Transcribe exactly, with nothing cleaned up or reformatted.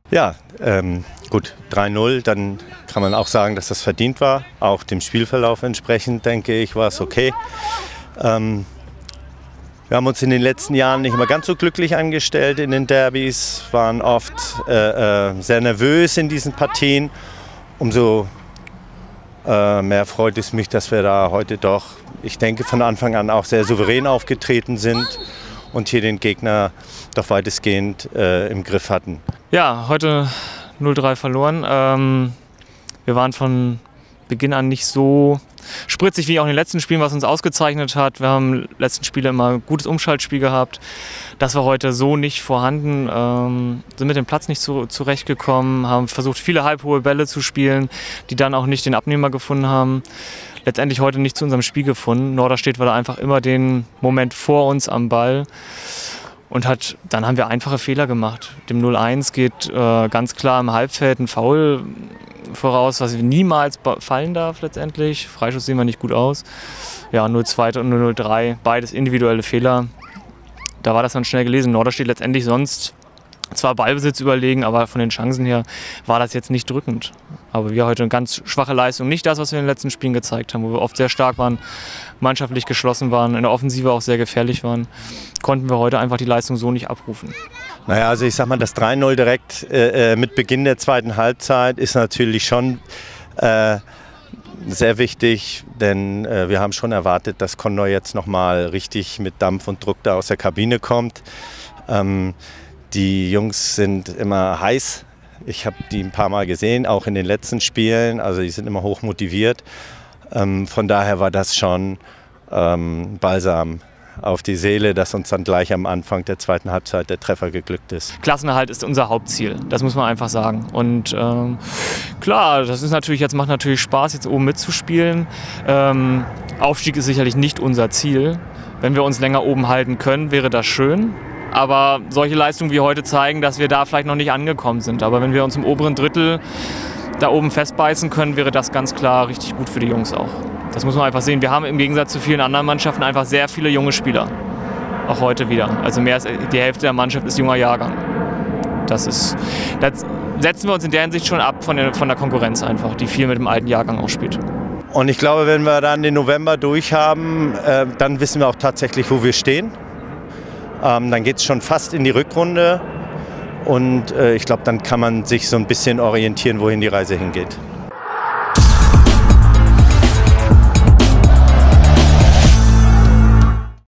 Ja, ähm, gut, drei null, dann kann man auch sagen, dass das verdient war. Auch dem Spielverlauf entsprechend, denke ich, war es okay. Ähm, wir haben uns in den letzten Jahren nicht immer ganz so glücklich angestellt in den Derbys, waren oft äh, äh, sehr nervös in diesen Partien. Umso äh, mehr freut es mich, dass wir da heute doch, ich denke, von Anfang an auch sehr souverän aufgetreten sind und hier den Gegner doch weitestgehend äh, im Griff hatten. Ja, heute null drei verloren. Ähm, wir waren von Beginn an nicht so spritzig wie auch in den letzten Spielen, was uns ausgezeichnet hat. Wir haben in den letzten Spielen immer ein gutes Umschaltspiel gehabt. Das war heute so nicht vorhanden. Ähm, sind mit dem Platz nicht zu, zurechtgekommen, haben versucht, viele halbhohe Bälle zu spielen, die dann auch nicht den Abnehmer gefunden haben. Letztendlich heute nicht zu unserem Spiel gefunden. Norderstedt war da einfach immer den Moment vor uns am Ball. Und hat, dann haben wir einfache Fehler gemacht. Dem null eins geht äh, ganz klar im Halbfeld ein Foul voraus, was niemals fallen darf letztendlich. Freischuss sehen wir nicht gut aus. Ja, null zwei und null drei, beides individuelle Fehler. Da war das dann schnell gelesen. Norderstedt letztendlich sonst zwar Ballbesitz überlegen, aber von den Chancen her war das jetzt nicht drückend. Aber wir heute eine ganz schwache Leistung. Nicht das, was wir in den letzten Spielen gezeigt haben, wo wir oft sehr stark waren, mannschaftlich geschlossen waren, in der Offensive auch sehr gefährlich waren, konnten wir heute einfach die Leistung so nicht abrufen. Naja, also ich sag mal, das drei null direkt äh, mit Beginn der zweiten Halbzeit ist natürlich schon äh, sehr wichtig, denn äh, wir haben schon erwartet, dass Condor jetzt nochmal richtig mit Dampf und Druck da aus der Kabine kommt. Ähm, Die Jungs sind immer heiß. Ich habe die ein paar Mal gesehen, auch in den letzten Spielen. Also die sind immer hoch motiviert. Ähm, von daher war das schon ähm, Balsam auf die Seele, dass uns dann gleich am Anfang der zweiten Halbzeit der Treffer geglückt ist. Klassenerhalt ist unser Hauptziel, das muss man einfach sagen. Und ähm, klar, das ist natürlich, jetzt macht natürlich Spaß, jetzt oben mitzuspielen. Ähm, Aufstieg ist sicherlich nicht unser Ziel. Wenn wir uns länger oben halten können, wäre das schön. Aber solche Leistungen wie heute zeigen, dass wir da vielleicht noch nicht angekommen sind. Aber wenn wir uns im oberen Drittel da oben festbeißen können, wäre das ganz klar richtig gut für die Jungs auch. Das muss man einfach sehen. Wir haben im Gegensatz zu vielen anderen Mannschaften einfach sehr viele junge Spieler. Auch heute wieder. Also mehr als die Hälfte der Mannschaft ist junger Jahrgang. Das ist, das setzen wir uns in der Hinsicht schon ab von der, von der Konkurrenz einfach, die viel mit dem alten Jahrgang auch spielt. Und ich glaube, wenn wir dann den November durch haben, äh, dann wissen wir auch tatsächlich, wo wir stehen. Ähm, dann geht es schon fast in die Rückrunde und äh, ich glaube, dann kann man sich so ein bisschen orientieren, wohin die Reise hingeht.